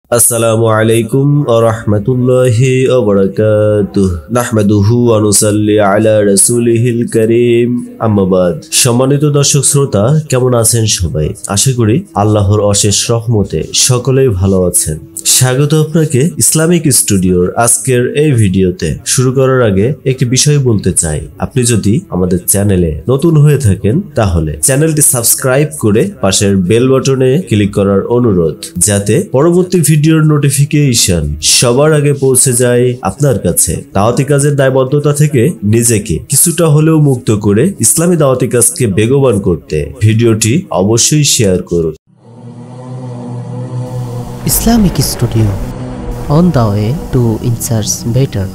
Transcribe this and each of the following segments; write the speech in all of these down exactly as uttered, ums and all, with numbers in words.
আসসালামু আলাইকুম ওয়া রাহমাতুল্লাহি ওয়া বারাকাতুহু নাহমাদুহু ওয়া নুসাল্লি আলা রাসূলিহিল কারীম আম্মা বাদ। সম্মানিত দর্শক শ্রোতা, কেমন আছেন সবাই? আশা করি আল্লাহর অশেষ রহমতে সকলেই ভালো আছেন। স্বাগত আপনাকে ইসলামিক স্টুডিওর আজকের এই ভিডিওতে। শুরু করার আগে একটি বিষয় বলতে চাই, আপনি যদি আমাদের চ্যানেলে নতুন হয়ে থাকেন তাহলে চ্যানেলটি সাবস্ক্রাইব করে পাশের বেল বাটনে ক্লিক করার অনুরোধ, যাতে পরবর্তী ভিডিওর নোটিফিকেশন সবার আগে পৌঁছে যায় আপনার কাছে। দাওয়াতি কাজের দায়বদ্ধতা থেকে নিজেকে কিছুটা হলেও মুক্ত করে ইসলামী দাওয়াতি কাজকে বেগবান করতে ভিডিওটি অবশ্যই শেয়ার করুন। Islamic Studio, on the way to insert better.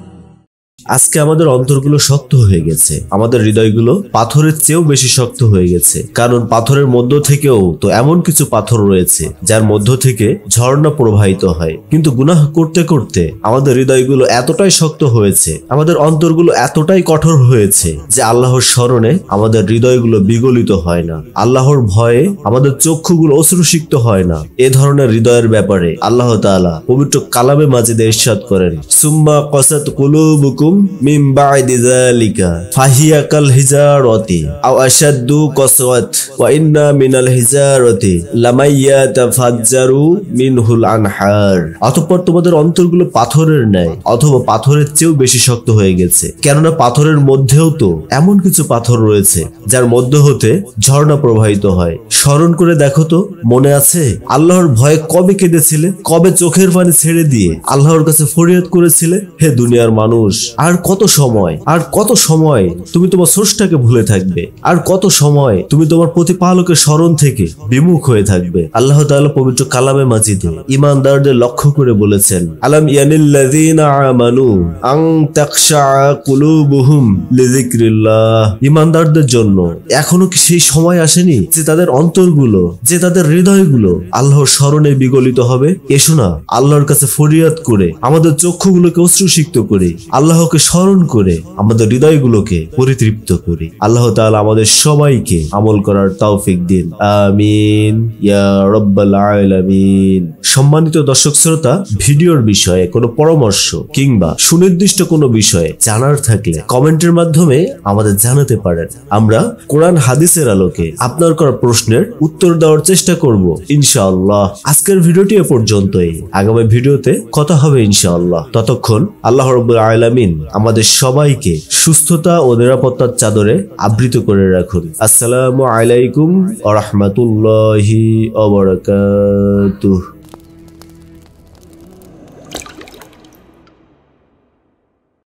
আজকে আমাদের অন্তরগুলো শক্ত হয়ে গেছে, আমাদের হৃদয়গুলো পাথরের চেয়েও বেশি শক্ত হয়ে গেছে। কারণ পাথরের মধ্য থেকেও তো এমন কিছু পাথর রয়েছে যার মধ্য থেকে ঝর্ণা প্রবাহিত হয়। কিন্তু গুনাহ করতে করতে আমাদের হৃদয়গুলো এতটাই শক্ত হয়েছে, আমাদের অন্তরগুলো এতটাই কঠোর হয়েছে যে আল্লাহর স্মরণে আমাদের হৃদয়গুলো বিগলিত হয় না, আল্লাহর ভয়ে আমাদের চক্ষুগুলো অশ্রুসিক্ত হয় না। এ ধরনের হৃদয়ের ব্যাপারে আল্লাহ তাআলা পবিত্র কালামে মাজিদে ইরশাদ করেন, সুম্মা কাসাত কুলুবুকুম মিন বা'দি যালিকা ফাহিয়া কাল হিজারাতি আও আশাদ্দু কাসওয়াত ওয়া ইন্না মিনাল হিজারাতি লামাইয়াতাফাজ্জারু মিনহুল আনহার। অতঃপর তোমাদের অন্তরগুলো পাথরের ন্যায় অথবা পাথরের চেয়েও বেশি শক্ত হয়ে গেছে। কেননা পাথরের মধ্যেও তো এমন কিছু পাথর রয়েছে যার মধ্য হতে ঝর্ণা প্রবাহিত হয়। স্মরণ করে দেখো তো, মনে আছে আল্লাহর ভয়ে কবে কেঁদেছিলে? কবে চোখের পানি ছেড়ে দিয়ে আল্লাহর কাছে ফরিয়াদ করেছিলে? হে দুনিয়ার মানুষ, আর কত সময় আর কত সময় তুমি তোমার স্রষ্টাকে ভুলে থাকবে? আর কত সময় তুমি তোমার প্রতিপালকের স্মরণ থেকে বিমুখ হয়ে থাকবে? আল্লাহ তাআলা পবিত্র কালামে মাজিদে ঈমানদারদের লক্ষ্য করে বলেছেন, আলাম ইয়ানিল্লাযীনা আমানু আন তাখশা কুলুবুহুম লিযিকরিল্লাহ। ঈমানদারদের জন্য এখনো কি সেই সময় আসেনি যে তাদের অন্তরগুলো, যে তাদের হৃদয়গুলো আল্লাহর স্মরণে বিগলিত হবে? এসো না আল্লাহর কাছে ফরিয়াদ করে আমাদের চক্ষুগুলোকে অশ্রুসিক্ত করে আল্লাহকে স্মরণ করে আমাদের হৃদয়গুলোকে পরিতৃপ্ত করি। আল্লাহ তাআলা আমাদের সবাইকে আমল করার তৌফিক দিন, আমিন ইয়া রাব্বাল আলামিন। সম্মানিত দর্শক শ্রোতা, ভিডিওর বিষয়ে কোনো পরামর্শ কিংবা সুনির্দিষ্ট কোনো বিষয়ে জানার থাকলে কমেন্টের মাধ্যমে আমাদের জানাতে পারেন। আমরা কোরআন হাদিসের আলোকে আপনার করা প্রশ্নের উত্তর দেওয়ার চেষ্টা করব ইনশাআল্লাহ। আজকের ভিডিওটি এ পর্যন্তই। আগামী ভিডিওতে কথা হবে ইনশাআল্লাহ। ততক্ষণ আল্লাহ রাব্বুল আলামিন আমাদের সবাইকে সুস্থতা ও নিরাপত্তার চাদরে আবৃত করে রাখুন। আসসালামু আলাইকুম ওয়া রাহমাতুল্লাহি ওয়া বারাকাতুহু।